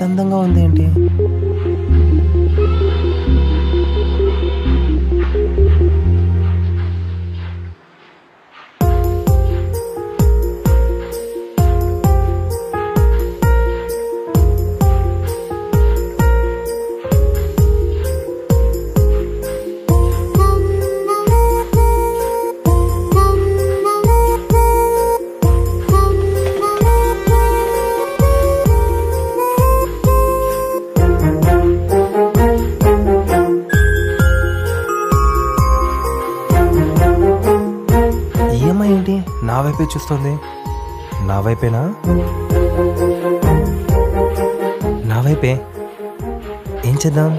అందంగా ఉంది ఏంటి? ఏంటి నా వైపే చూస్తుంది? నా వైపేనా? నా వైపే. ఏం చేద్దాం?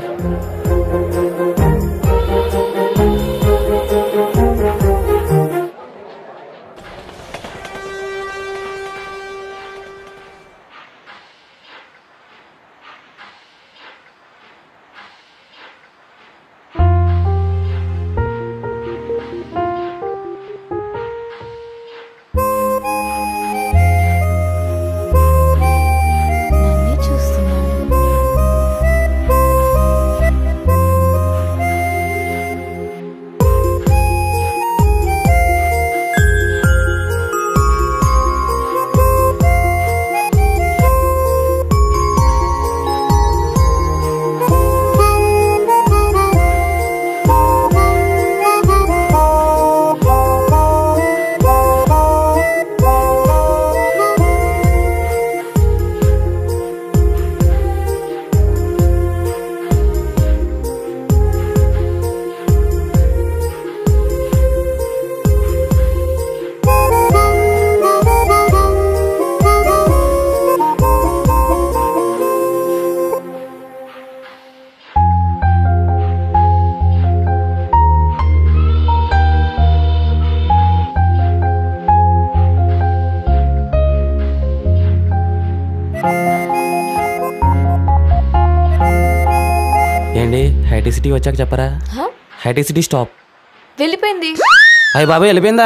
ఏంటి హైటీ సిటీ వచ్చాక చెప్పరా? హైటీ సిటీ స్టాప్ వెళ్ళిపోయింది. అయ్య బాబాయ్ వెళ్ళిపోయిందా?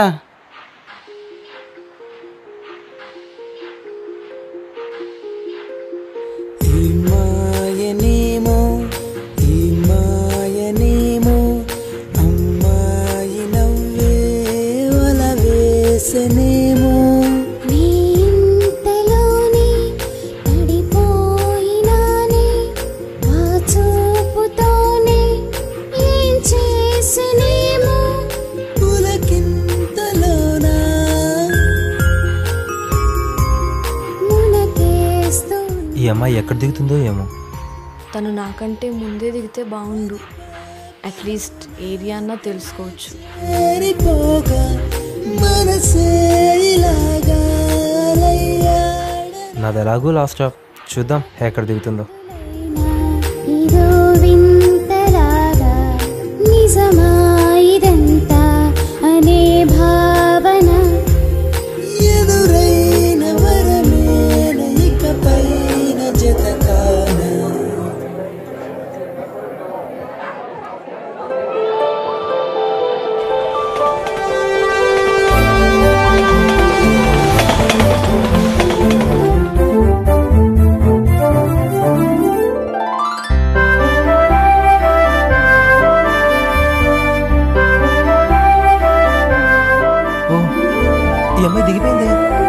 ఈ అమ్మాయి ఎక్కడ దిగుతుందో ఏమో. తను నాకంటే ముందే దిగితే బాగుండు. అట్లీస్ట్ ఏరియా అన్నా తెలుసుకోవచ్చు. నాది ఎలాగో లాస్ట్ స్టాప్. చూద్దాం ఎక్కడ దిగుతుందో. ఈ అమ్మాయి దిగిపోయింది.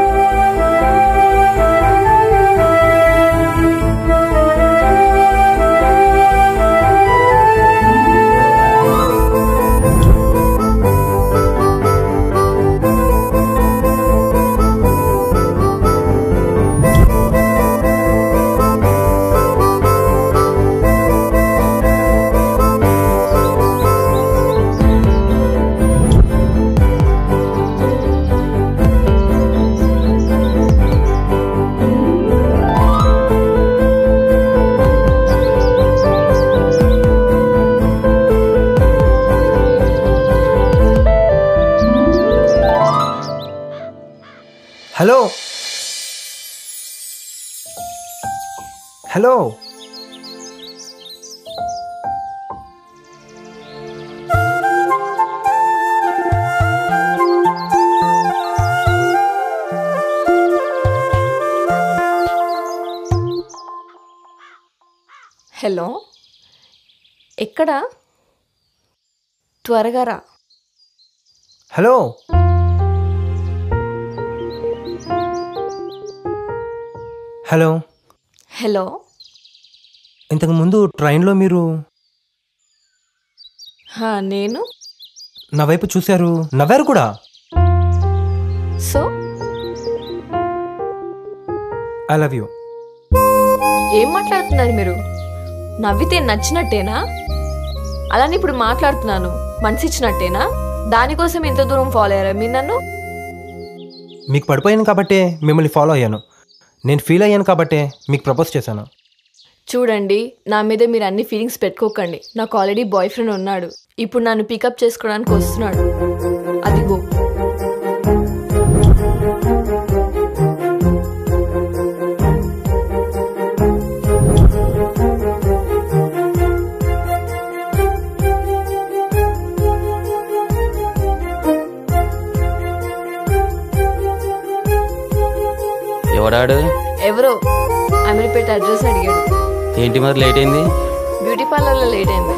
హలో హలో హలో, ఎక్కడ? త్వరగా రా. Hello, hello. హలో, ఇంతకుముందు ట్రైన్లో మీరు నేను నా వైపు చూశారు, నవ్వారు కూడా. So I love you. ఏం మాట్లాడుతున్నారు మీరు? నవ్వితే నచ్చినట్టేనా? అలానే ఇప్పుడు మాట్లాడుతున్నాను, మనసిచ్చినట్టేనా? దానికోసం ఇంత దూరం ఫాలో అయ్యారా మీరు నన్ను? మీకు పడిపోయాను కాబట్టే మిమ్మల్ని ఫాలో అయ్యాను. నేను ఫీల్ అయ్యాను కాబట్టే మీకు ప్రపోజ్ చేశాను. చూడండి, నా మీద మీరు అన్ని ఫీలింగ్స్ పెట్టుకోకండి. నాకు ఆల్రెడీ బాయ్ ఫ్రెండ్ ఉన్నాడు. ఇప్పుడు నన్ను పికప్ చేసుకోవడానికి వస్తున్నాడు. అదిగో. ఎవడాడు? ఎవరో అమీర్పేట అడ్రస్ అడిగాడు. ఏంటి మరి లేట్ అయింది? బ్యూటీ పార్లర్లో లేట్ అయింది.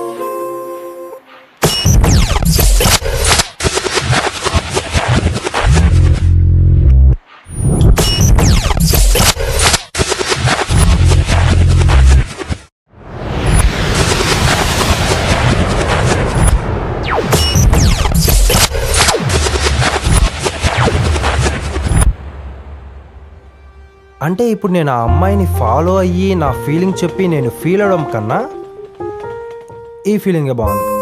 అంటే ఇప్పుడు నేను ఆ అమ్మాయిని ఫాలో అయ్యి నా ఫీలింగ్ చెప్పి నేను ఫీల్ అవడం కన్నా ఈ ఫీలింగే బాగుంది.